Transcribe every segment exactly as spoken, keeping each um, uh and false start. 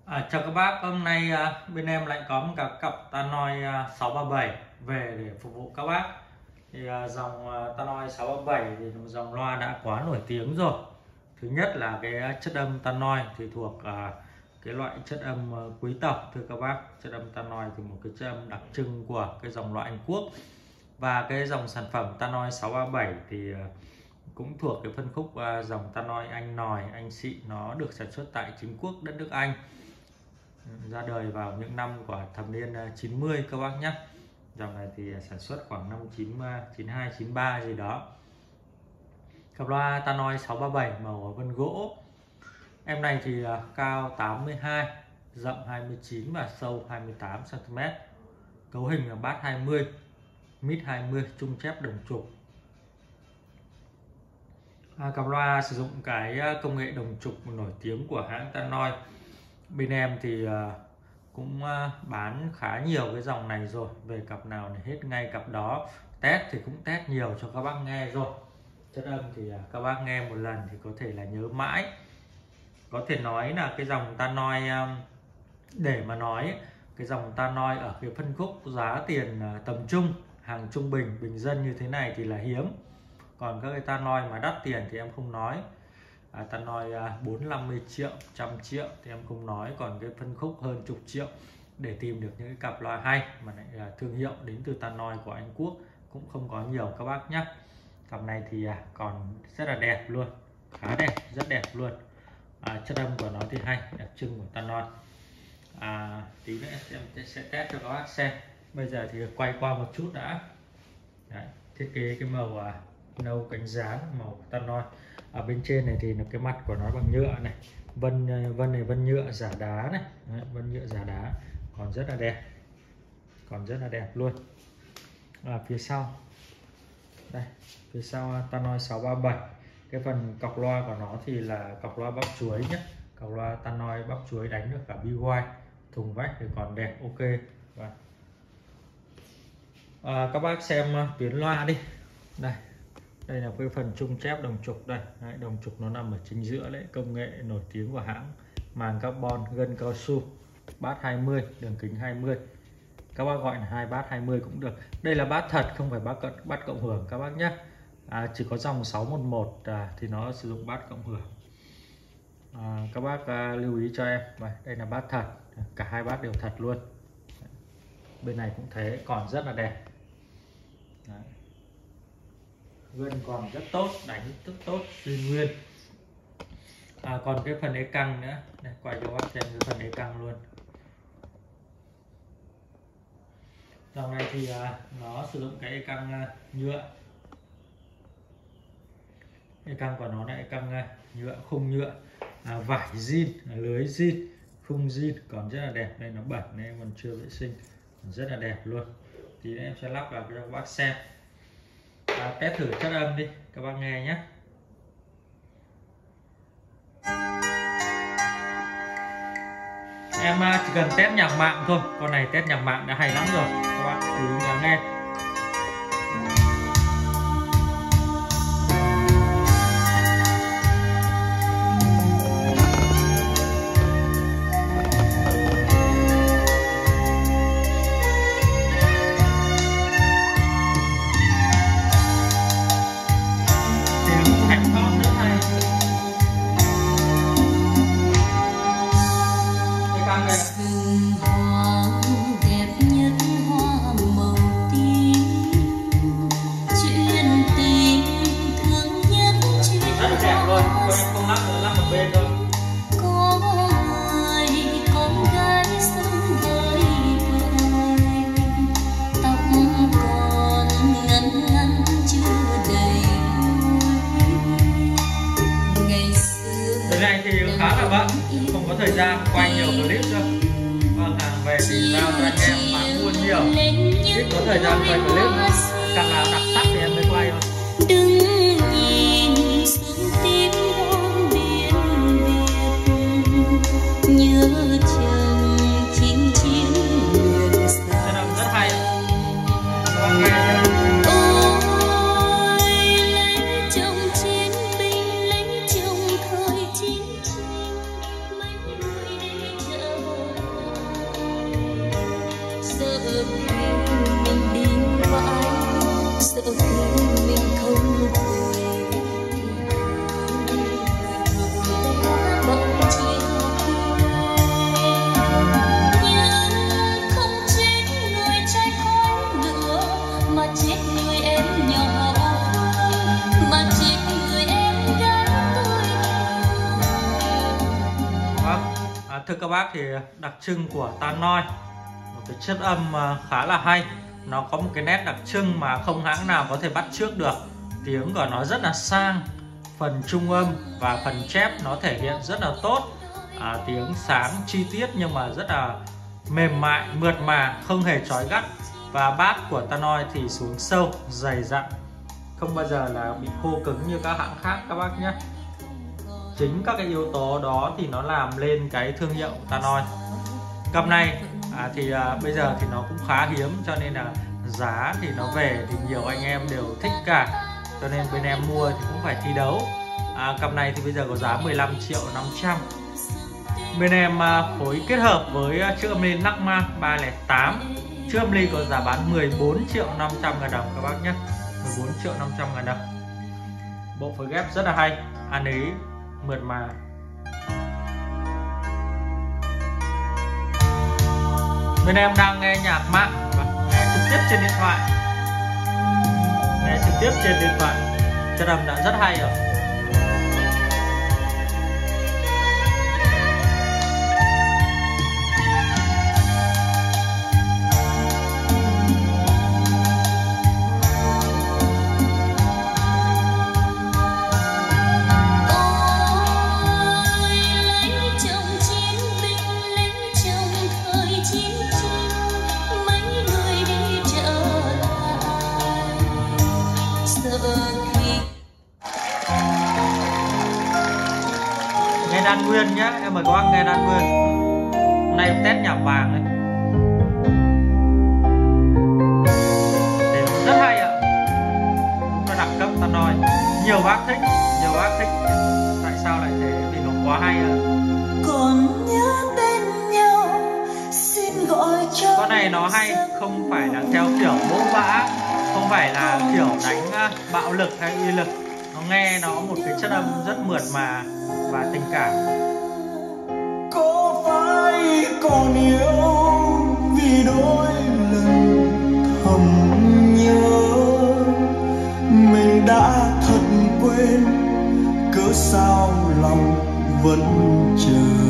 À, chào các bác, hôm nay à, bên em lại có một cả cặp Tannoy à, sáu ba bảy về để phục vụ các bác. Thì à, dòng à, Tannoy sáu ba bảy thì là một dòng loa đã quá nổi tiếng rồi. Thứ nhất là cái chất âm Tannoy thì thuộc à, cái loại chất âm à, quý tộc thưa các bác. Chất âm Tannoy thì một cái chất âm đặc trưng của cái dòng loa Anh Quốc. Và cái dòng sản phẩm Tannoy sáu ba bảy thì à, cũng thuộc cái phân khúc à, dòng Tannoy Anh nòi, Anh xịn, nó được sản xuất tại chính quốc đất nước Anh, ra đời vào những năm của thập niên chín mươi các bác nhé. Dòng này thì sản xuất khoảng năm chín hai chín ba gì đó. Cặp loa Tannoy sáu ba bảy màu vân gỗ. Em này thì cao tám mươi hai, rộng hai mươi chín và sâu hai mươi tám xăng ti mét. Cấu hình là bass hai mươi, mid hai mươi, trung chép đồng trục. À, cặp loa sử dụng cái công nghệ đồng trục nổi tiếng của hãng Tannoy. Bên em thì cũng bán khá nhiều cái dòng này rồi, về cặp nào thì hết ngay cặp đó. Test thì cũng test nhiều cho các bác nghe rồi. Chất âm thì các bác nghe một lần thì có thể là nhớ mãi. Có thể nói là cái dòng Tannoy, để mà nói cái dòng Tannoy ở cái phân khúc giá tiền tầm trung, hàng trung bình, bình dân như thế này thì là hiếm. Còn các cái Tannoy mà đắt tiền thì em không nói. À, Tannoy bốn năm mươi triệu, trăm triệu thì em không nói. Còn cái phân khúc hơn chục triệu để tìm được những cái cặp loa hay mà lại là thương hiệu đến từ Tannoy của Anh Quốc cũng không có nhiều các bác nhé. Cặp này thì còn rất là đẹp luôn, khá đẹp, rất đẹp luôn. À, chất âm của nó thì hay, đặc trưng của Tannoy. À, tí nữa em sẽ test cho các bác xem. Bây giờ thì quay qua một chút đã. Đấy, thiết kế cái màu à, nâu cánh gián, màu Tannoy. Ở bên trên này thì là cái mặt của nó bằng nhựa này, vân vân này vân nhựa giả đá này. Đấy, vân nhựa giả đá còn rất là đẹp, còn rất là đẹp luôn. À, phía sau đây, phía sau Tannoy sáu ba bảy, cái phần cọc loa của nó thì là cọc loa bắp chuối nhé. Cọc loa Tannoy bắp chuối đánh được cả bi quai, thùng vách thì còn đẹp, ok. Và à, các bác xem tuyến loa đi. Đây, đây là cái phần trung chép đồng trục đây. Đấy, đồng trục nó nằm ở chính giữa đấy, công nghệ nổi tiếng của hãng, màng carbon, gân cao su, bass hai mươi, đường kính hai mươi. Các bác gọi là hai bass hai mươi cũng được. Đây là bass thật, không phải bass cộng, bass cộng hưởng các bác nhé. À, chỉ có dòng sáu một một à, thì nó sử dụng bass cộng hưởng. À, các bác à, lưu ý cho em. Đây, đây là bass thật, cả hai bass đều thật luôn. Bên này cũng thế, còn rất là đẹp. Đấy, gân còn rất tốt, đánh rất tốt, zin nguyên. À, còn cái phần ế căng nữa, đây, quay cho bác xem cái phần ế căng luôn. Dòng này thì à, nó sử dụng cái ế căng à, nhựa. Ế căng của nó là ế căng à, nhựa, khung nhựa, à, vải zin, à, lưới zin, khung zin, còn rất là đẹp. Đây nó bẩn nên còn chưa vệ sinh, còn rất là đẹp luôn. Thì em sẽ lắp vào cho các bác xem. À, test thử chất âm đi các bác nghe nhé. Em chỉ cần test nhạc mạng thôi, con này test nhạc mạng đã hay lắm rồi, các bạn chú ý lắng nghe. Cái này thì khá là bận, không có thời gian quay nhiều clip đâu. Vâng, hàng về thì giao cho anh em bán buôn nhiều, ít có thời gian quay clip. Càng nào đặc sắc thì em mới quay thôi. Đừng nhìn xuống tim non biển Việt, nhớ chừng chinh chiến nguyện xa. Rất hay. Các bạn nghe nhé. sợ khi mình không về bỗng chia nhưng không chết người trai khói lửa mà chết người em nhỏ mà chết người em gắn tôi. Vâng, à, thưa các bác thì đặc trưng của Tan Noi, một cái chất âm khá là hay. Nó có một cái nét đặc trưng mà không hãng nào có thể bắt chước được. Tiếng của nó rất là sang, phần trung âm và phần chép nó thể hiện rất là tốt. à, Tiếng sáng chi tiết nhưng mà rất là mềm mại, mượt mà, không hề chói gắt. Và bass của Tan Noi thì xuống sâu, dày dặn, không bao giờ là bị khô cứng như các hãng khác các bác nhé. Chính các cái yếu tố đó thì nó làm lên cái thương hiệu Tan Noi. Cặp này à, thì à, bây giờ thì nó cũng khá hiếm, cho nên là giá thì nó về thì nhiều anh em đều thích cả, cho nên bên em mua thì cũng phải thi đấu. à, Cặp này thì bây giờ có giá mười lăm triệu năm trăm. Bên em à, phối kết hợp với à, chiếc âm ly Nachman ba không tám. Chiếc âm ly có giá bán mười bốn triệu năm trăm ngàn đồng các bác nhé, mười bốn triệu năm trăm ngàn đồng. Bộ phối ghép rất là hay, ăn ý, mượt mà. Bên em đang nghe nhạc mạng và nghe trực tiếp trên điện thoại, nghe trực tiếp trên điện thoại, chất âm đã rất hay rồi. Nghe đàn nguyên nhé, em mời các bác nghe đàn nguyên. Hôm nay em test nhạc vàng ấy, đều rất hay ạ. Đúng là đẳng cấp Tan Noi, nhiều bác thích, nhiều bác thích. Tại sao lại thế? Vì nó quá hay ạ. Còn nhớ tên nhau, xin gọi cho con này nó hay, không phải là theo kiểu vỗ vã, không phải là kiểu đánh bạo lực hay uy lực. Nó nghe nó một cái chất âm rất mượt mà và tình cảm. Có phải còn yêu vì đôi lần thầm nhớ mình đã thật quên, cớ sao lòng vẫn chờ.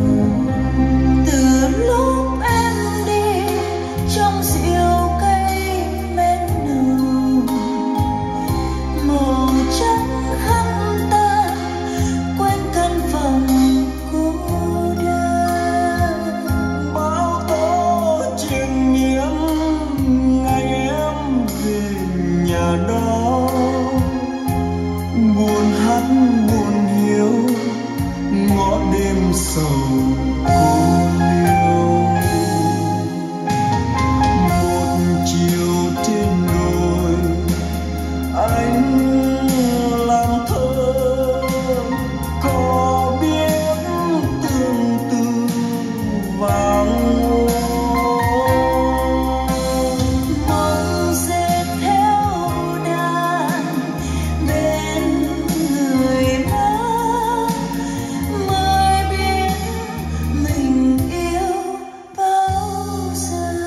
Từ lúc em đi trong rượu cây men nồng, màu trắng khăn tan quên căn phòng cô đơn. Bao tố chuyện nghiêng ngày em về nhà đó, buồn hát buồn hiu ngõ đêm sầu cô liêu. Một chiều trên đồi anh làm thơ, có biết tương tư vàng Mong dệt theo đàn bên người mơ, mới biết mình yêu bao giờ.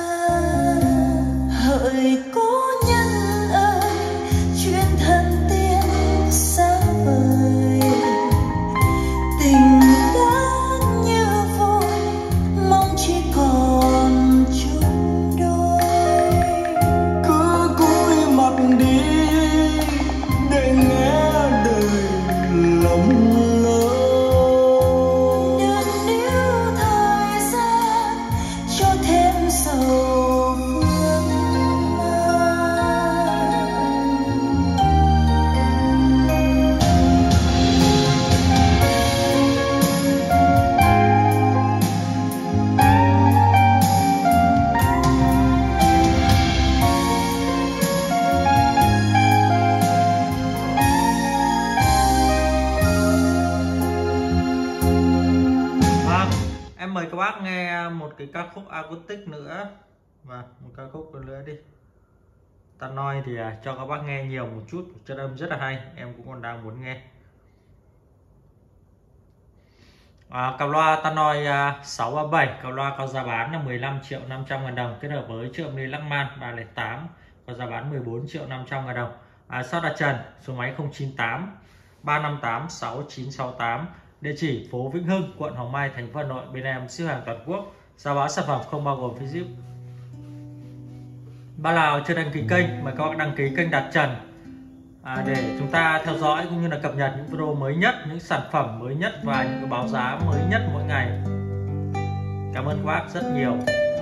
Hỡi cố nhân ơi, chuyến thân tiên xa vời, tình đã như vội, mong chỉ còn chung đôi. cứ cúi mặt đi để nghe đời lầm lỡ. Đừng níu thời gian cho thêm sầu phương Vâng, em mời các bác nghe một cái ca khúc acoustic nữa và một ca khúc nữa đi. Tannoy thì à, cho các bác nghe nhiều một chút, chất âm rất là hay, em cũng còn đang muốn nghe. À, cặp loa Tannoy à, sáu ba bảy, cặp loa có giá bán là mười lăm triệu năm trăm ngàn đồng, kết hợp với chiếc âm ly Lachman ba không tám có giá bán mười bốn triệu năm trăm ngàn đồng. À, shop đặt trần, số máy không chín tám ba năm tám sáu chín sáu tám, địa chỉ phố Vĩnh Hưng, quận Hoàng Mai, thành phố Hà Nội. Bên em ship hàng toàn quốc, giá bán sản phẩm không bao gồm phí ship. Bác nào chưa đăng ký kênh mời các bạn đăng ký kênh Đạt Trần à, để chúng ta theo dõi cũng như là cập nhật những video mới nhất, những sản phẩm mới nhất và những cái báo giá mới nhất mỗi ngày. Cảm ơn các bác rất nhiều.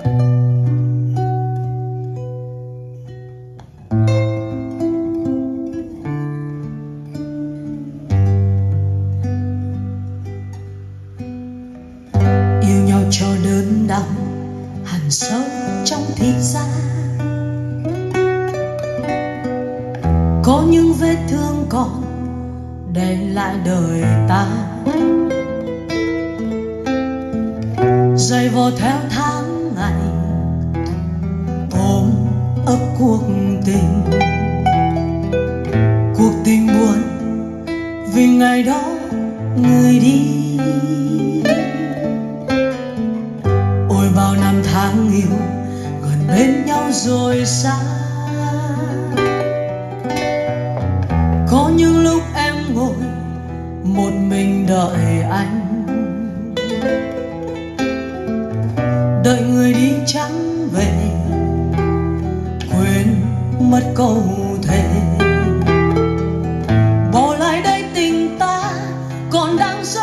Yêu nhau cho đớn đau hằn sâu trong thịt da, có những vết thương còn để lại đời ta, dày vò theo tháng ngày ôm ấp cuộc tình, cuộc tình buồn vì ngày đó người đi. Ôi bao năm tháng yêu gần bên nhau rồi xa, có những lúc em ngồi một mình đợi anh, đợi người đi chẳng về, quên mất câu thề, bỏ lại đây tình ta còn đang dở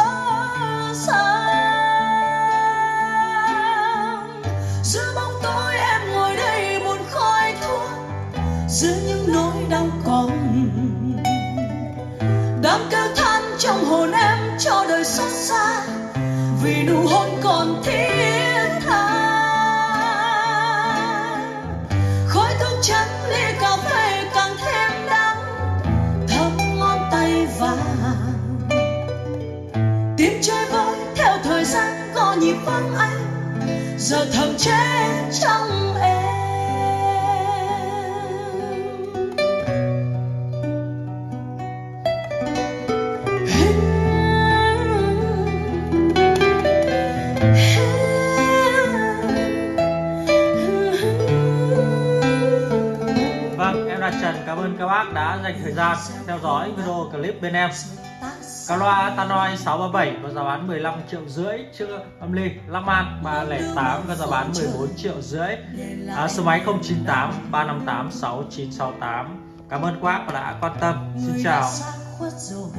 dang. Giữa bóng tối em ngồi đây buồn khói thuốc, giữa những nỗi đau còn đang kêu than trong hồn em cho đời xót xa, vì nụ hôn còn thiết tha. Khói thuốc trắng ly cà phê càng thêm đắng, thơm ngón tay vàng, tim chơi vơi theo thời gian có nhịp vắng anh, giờ thầm chết trong em. Vâng, em Đạt Trần cảm ơn các bác đã dành thời gian theo dõi video clip bên em. Cặp loa Tannoy sáu ba bảy có giá bán mười lăm triệu rưỡi, chiếc âm ly Lachman ba không tám có giá bán mười bốn triệu rưỡi. À, số máy không chín tám ba năm tám sáu chín sáu tám. Cảm ơn các bác đã quan tâm. Xin chào.